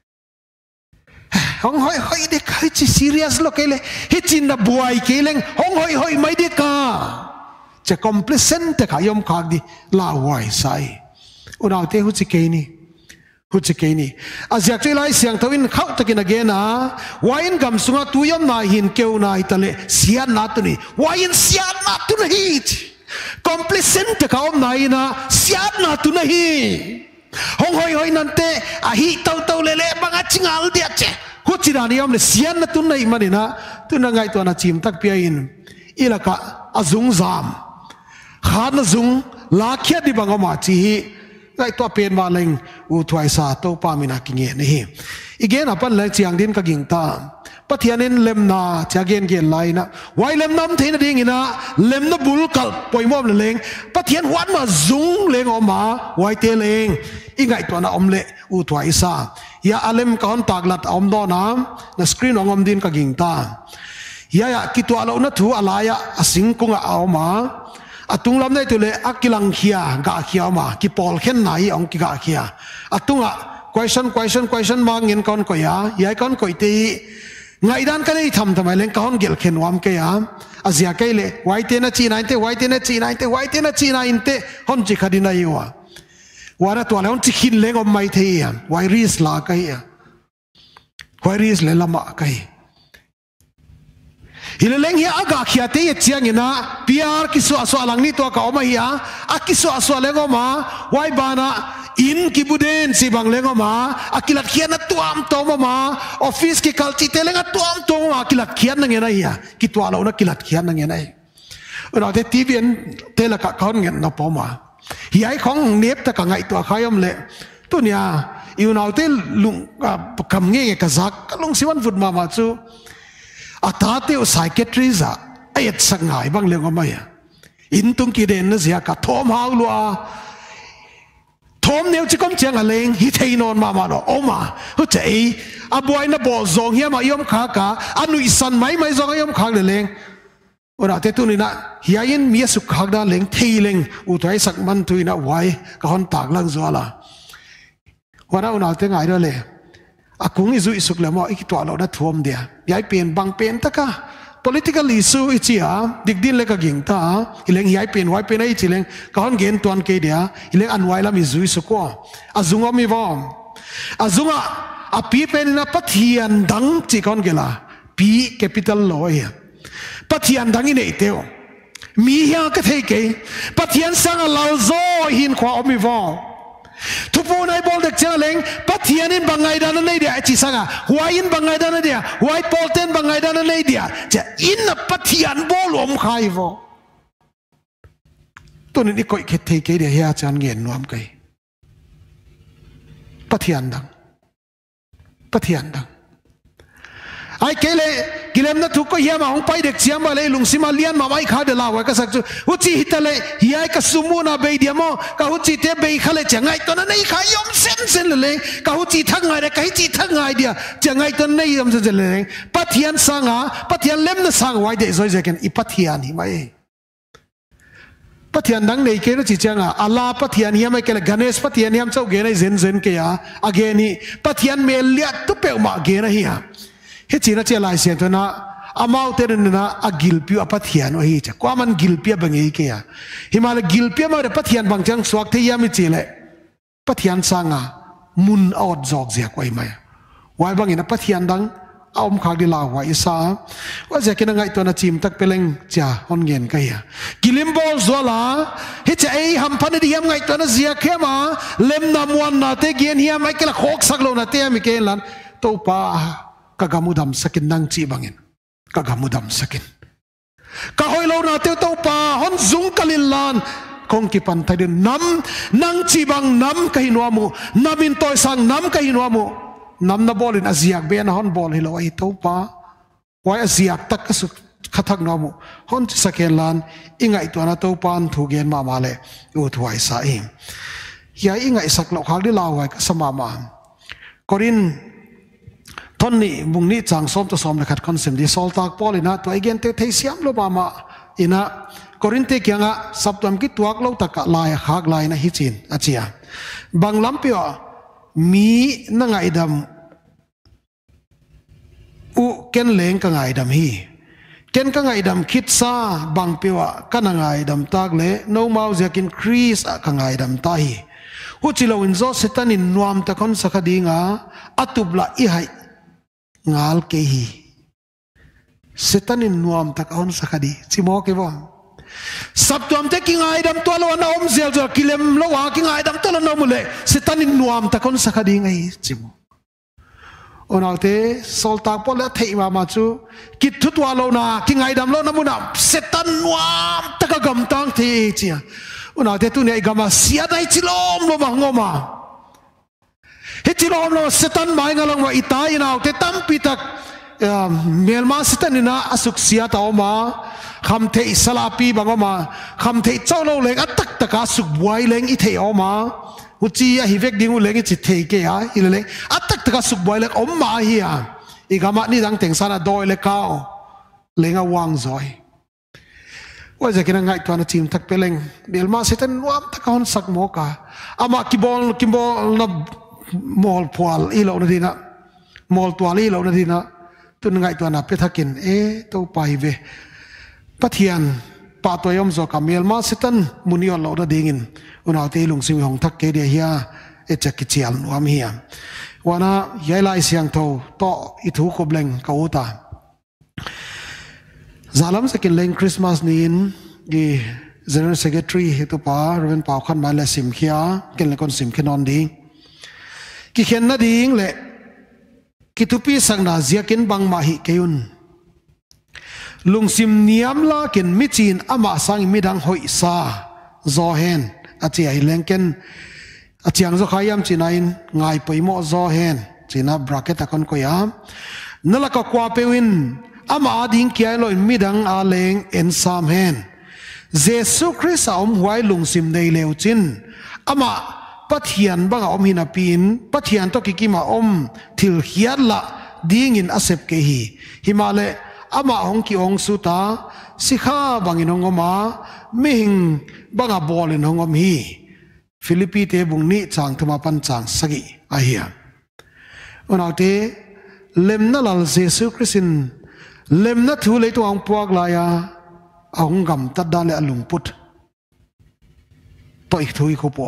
hong hoi de kai chi serious lo kele hichin na buai keleng hong hoi mai de ka che complacent te khayom khak di la wai sai unaw te hu chi ke ni azia che lai siang thawin khau takin again a wain gam sunga tuyom na hin keu na itale sian na tu ni wain sian na tu na hi complacent te khawm na ina sian na tu na hi hong hoi nante a hi tau le banga chingal dia che huchirani yom le sian na tun nei manina tuna ngai to na chim tak pia in ilaka azung zam khan na zung lá khiết đi bằng mà chỉ cái tua pen mà lên u thoại sa tô pa mina kinh này igen apan lại chiang din ka ging ta pathianin lemna chagen gen lai na wai lem nam theina ding ina lem na bul kal poimom le leng pathian wan ma zung leng oma wai te leng ingai to na omle u thwai sa ya alem kaun taklat om do na screen ongom din ka ging ta ya ki to alo na thu alaya asing kunga oma atung lam nei tu le akilang khia ga khia ma ki pol khen nai ong ki ga khia atunga question mangin kon ko ya kon ko ti ngai dan ka nei tham thamai leng kaun gel khen wam ke ya azia ke le wai te na chi nai te wai te na chi nai te hon chi khadina yiwa wara to le hon chi khin leng om mai the ya wai ris la ka ya wai ris le lama kai hileleng hi aga khiate ye chiang ina piar kisu aso alang ni to ka oma hi akisu aso lengoma wai bana in kibuden si bang lengoma akilat khian tuam tomama office ki kalchi telenga tuam tomama akilat khian ngena hi ki twala una kilat khian ngena hi una te tv en tela ka kaun ngen na poma hi ai khong nep ta ka ngai to khayom le tunia iunau te lung kam nge ka zak lung siwan vut mama chu atate o psychiatrist ayat sangai bang lengomaya intung ki den na zia ka thom haulwa thom neu chikom chiang aleng hi theinon mama no oma hu chei aboy na bol zong hiam a yom kha ka anui san mai zong yom khang le leng ora te tu ni na hiain mi su khak da leng theileng u thai sak man tuina wai ka hon tak lang zwala wara unal te ngai ro le akung izu isuk lemo ikito alo na thuam dia yai pen bang pen taka political issue ichia dikdin le ka ging ta ileng yai pen wai pen ai chileng kaon gen tuan ke dia ileng anwai lam izu isuko azunga mi vom azunga api pen na pathian dang chi kon gela p capital loya pathian dang ine teo mi ya ka thei ke pathian sang lao zo hin khwa omi vom thupu nai bol dek chaleng pathianin bangai dan nei dia chi sanga huain bangai dan dia huai polten bangai dan nei dia cha in pathian bol om khai vo to ni koi khet thei ke dia ya chan ngen nuam kai pathian dang ai kele kilem na thu ko hiam hong pai dek chiam ba le lung sima lian ma mai kha de la wa ka sak chu uchi hitale hiai ka sumuna be dia mo ka uchi te be khale changai to na nei kha yom sen le ka uchi thang ngai de kai chi thang ngai dia changai to nei yom sen le pathian sanga pathian lem na sang wai de zoi je ken I pathian hi mai pathian dang nei ke no chi changa ala pathian hiam ai kele ganesh pathian hiam chau ge nei zen ke ya ageni pathian me lia tu pe ma ge na hi he china che lai sian to na amau te na agilpi apathian o hi cha kwaman gilpi bangi ke ya himala gilpi ma de pathian bang chang swak the yami chile pathian sanga mun out jok zia koi mai wai bang ina pathian dang aum khak di la wa isa wa ja kina ngai to na chim tak peleng cha hon ngen ka ya gilim bol zola he cha ei ham phan di yam ngai to na zia khema lem na muan na te gen hiam ai kala khok sak lo na te mi ke lan to pa kagamudam sakin nang chi bangin kagamudam sakin ka hoilo na te to pa hon zung kalilan kong ki pan thai nam nang chi bang nam ka hinwamu namin toy sang nam ka hinwamu nam na bolin aziak be na hon bol hilo ai to pa wai aziak tak ka su khathak namu hon sakelan ingai to na to pan thu gen ma male u thuai sa im ya ingai sak lo khak di lawai ka sama ma korin Tony mungni chang som to som lekhat consem di sol tak polina to again te thei siam lo mama ina korinte kyanga saptam ki tuak lo taka lai khak lai na hi chin achia banglam pio mi na ngai dam u ken leng ka ngai dam hi ken ka ngai dam khit sa bang pio ka na ngai dam tak le no mau jakin crease ka ngai dam ta hi hu chilo in zo setanin nuam ta kon sakadinga atubla I hai ngal ke hi setanin nuam tak on sakadi chimo ke bo sab tuam te ki ngai dam to lo na om zel zo kilem lo wa ki ngai dam to lo no mule setanin nuam tak on sakadi ngai chimo onaute sol tak po la thei ma chu ki thut wa lo na ki ngai dam lo na mu na setan nuam tak gam tang the chia unau te tu ne gama sia dai chilom lo ma ngoma he chilom lo setan mai ngalang wa itai nau te tampi tak melma setan ina asuk sia ta oma kham the salapi bangoma kham the cholo leng atak taka suk buai leng i the oma uchi a hi vek ding u leng i chi the ke a i leng atak taka suk buai leng om ma hi a i gama ni dang teng sana doi le kao leng a wang zoi wa ja kina ngai tuan chim thak peleng belma setan nuam takon sak mo ka ama kibol na mol pwal i lo na dina mol twal i lo na dina tun ngai tuan a pe thakin to pai ve pathian pa to yom zo kamel ma setan munion lo na dingin unau te lung sim hong thak ke dia hia e chak chial nuam hia wana yailai siang tho to I thu ko bleng ka uta zalam sekin leng Christmas nin di general secretary hetu pa reven pa khan ma la sim khia ken le kon sim khinon ding ki khen na ding le ki tupi sang na zia ken bang ma hi keun lungsim niam la ken michin ama sang midang hoi sa zo hen achi ai lengken achiang zo khayam chinain ngai poimo zo hen china bracket akon ko ya nalaka kwa pewin ama ding kiai lo midang a leng en sam hen jesu christ om huai lungsim nei leu chin ama pathian banga om hina pin pathian to kikima om thil hiat la ding in asep ke hi himale ama hong ki ong suta sikha bangin ongoma ming banga bol in ongom hi Philippi te bung ni chang thuma pan chang sagi ahia onaute lemna lal jesu christin lemna thu le to ang puak la ya ong gam ta dan le alung put to ik thui ko po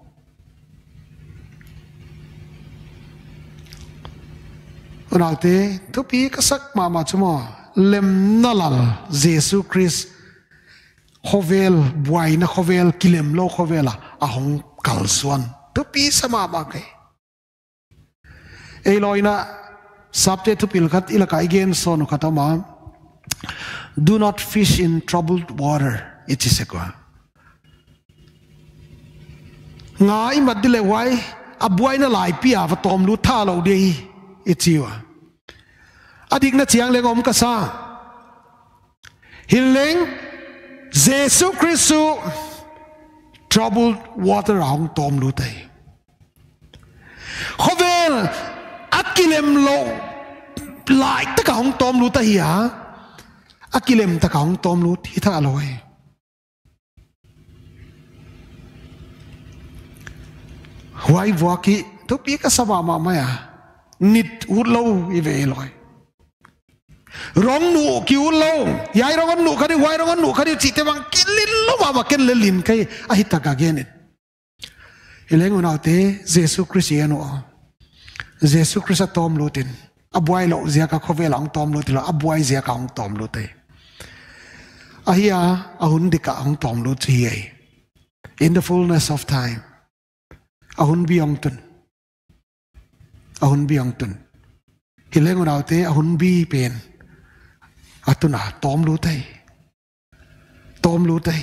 onaute to pi ka sak ma ma chumo lemna lal jesu christ khovel buaina khovel kilem lo khovela ahong kalsuan to pi sama ba kai ei loina sabte to pil khat ila kai gen sonu khatama do not fish in troubled water it is a kwa ngai madile wai abuaina lai pia va tom lu tha lo de ichiwa adik na chiang lengom ka sa hileng jesu christu troubled water hong tom lu tai khovel akilem lo lai ta ka hong tom lu tai ha akilem ta ka hong tom lu thi tha loi huai waki to pi ka sama ma maya nit ut lo I ve loi rong nu ki ut lo yai rong nu khadi wai rong nu khadi chi te bang kilin lo ma ken le lin kai a hita ka genet eleng una te jesu christiano jesu christ tom lutin abuai lo zia ka khovel ang tom lutin abuai zia ka ang tom lutai ahia ahun dika ang tom lut hi in the fullness of time ahun biang tun hileng una te ahun bi pen atuna tom lutai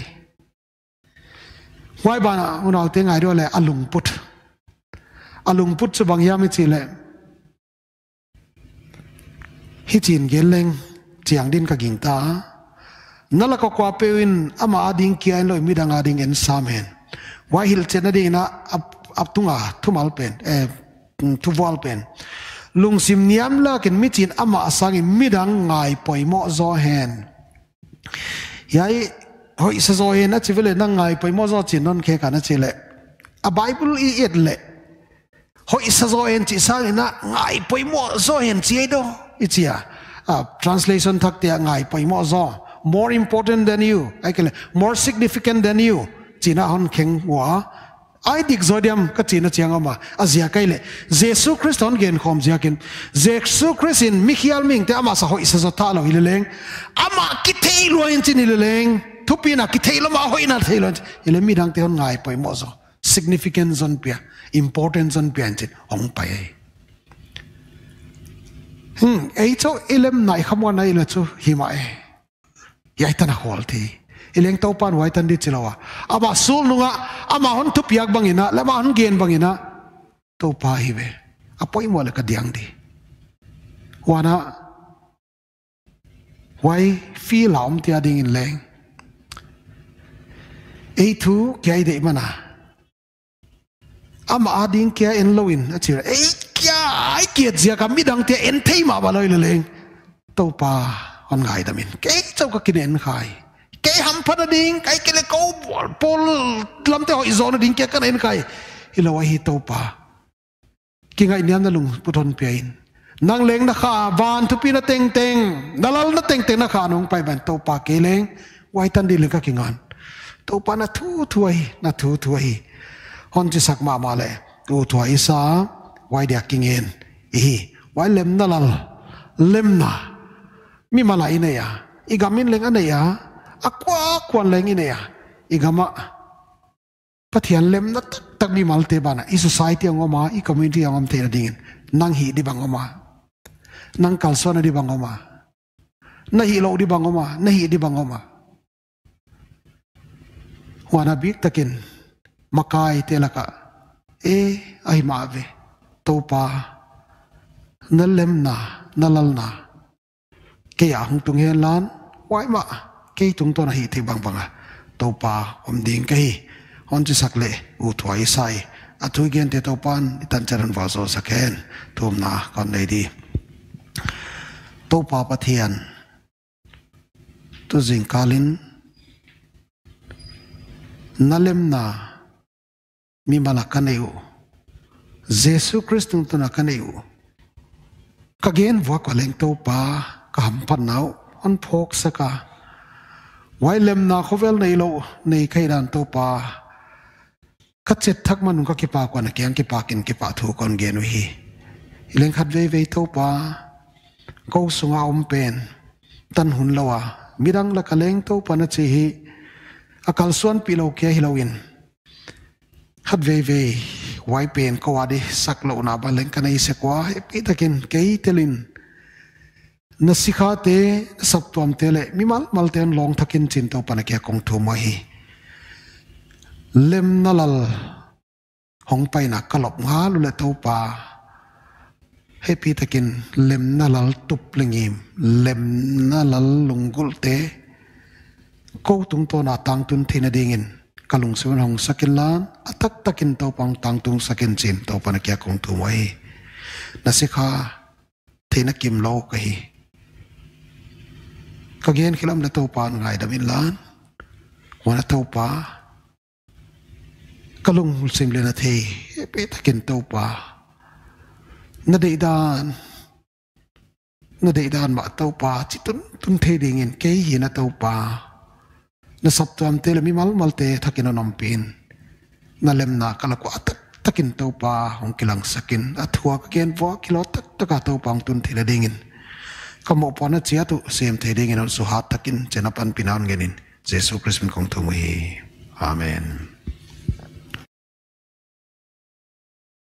wai bana una te ngai ro le alung put chu bang yami chi le hi chin geleng chiang din ka ging ta nala ko kwa pewin ama ading kian loi midang ading en samen wai hil chena ding na aptunga thumal pen tuwal pen lungsim niam la ken michin ama asangi midang ngai poimo zo hen yai hoi sa zo hen a chivele na ngai poimo zo chin non khe kana chile a bible I et le hoi sa zo hen chi sang na ngai poimo zo hen chi do ichia translation thak te ngai poimo zo more important than you more significant than you china hon kheng wa ai dik zodiam ka china chiangama azia kaile jesu christ on gen khom ziakin jesu christ in mikhial ming te ama sa hoi sa zo tha lo hileng ama ki thei lo in chin hileng thupina ki thei lo ma hoina thei lo ile mi dang te on ngai poi mo zo significance on pia importance on pia chin ong pai ei cho ilem nai khamwa nai lo chu hima yai ta na hol thi ileng to pan wai tan di chilawa ama sul nunga ama hon thup yak bangina lama hon gen bangina to pa hi ve apoi mo le ka diang di wana wai fi laum tia ding in leng ei thu kai de mana ama ading kia en loin achira ei kia ai kiet zia ka midang te en thei ma ba loi le leng to pa on ngai damin ke chau ka kinen khai ke ham phada ding kai ke le ko pol lam te hoi zone ding ke kan en khai ilo wa hi to pa ki ngai niam na lung puthon pein nang leng na kha van thu pi na teng teng dalal na teng teng na kha nong pai ban to pa ke leng wai tan di le ka kingan to pa na thu thuai hon chi sak ma ma le tu thuai sa wai dia kingen wai lem na lal lem na mi mala ine ya igamin leng ane ya akwa kwan leng ine ya igama pathian lem na tak mi malte bana i society angoma i community angom te dingin nang hi di bangoma nang kalsona di bangoma na hi lo di bangoma na hi di bangoma wana bik takin makai telaka ai ma ve topa nalem na nalal na ke ya hung tung hen lan wai ma ke tung to na hi thi bang banga topa om ding ke hon chi sakle u thwai sai athui gen te topan itan charan wa zo sakhen thum na kon nei di topa pathian tu jing kalin nalem na mi malakaneu Jesu Christ tu na kaneu kagen wa ko leng to pa ka ham pan nau on phok saka wailem na khovel nei lo nei khai dan to pa ka chet thak manung ka ki pa ko na kyang ki pa kin ki pa thu kon gen hi ileng khat ve to pa ko sunga pen tan hun lawa mirang la kaleng to pa na chi hi akal suan pi lo ke hi loin hat ve wai pen ko ade sak lo na ba leng kanai se kwa pi takin ke telin na sikha te sab tom tele mi mal ten long thakin chin to pa na ke kong thu mo hi lem nalal hong pai na kalop nga lu le to pa happy takin lem nalal tup lengim lem nalal lungul te ko tung to na tang tun thina dingin kalung seven hong sakin lan atak takin to pang tang tung sakin chin to pa na kya kong tu mai na sikha thina kim lo ka hi kagen khilam na to pa ngai damin lan wana to pa kalung sim le na the pe takin to pa na dei dan ma to pa chi tun the dingin ke hi na to pa na sab tuam te le mi mal te thakin onom pin na lem na kala ko atak takin to pa hong kilang sakin athua ka ken vo kilo tak taka to pang tun thila dingin kamo pona chia tu sem the dingin on su hat takin chenapan pinan genin Jesu Christ min kong thu hi amen.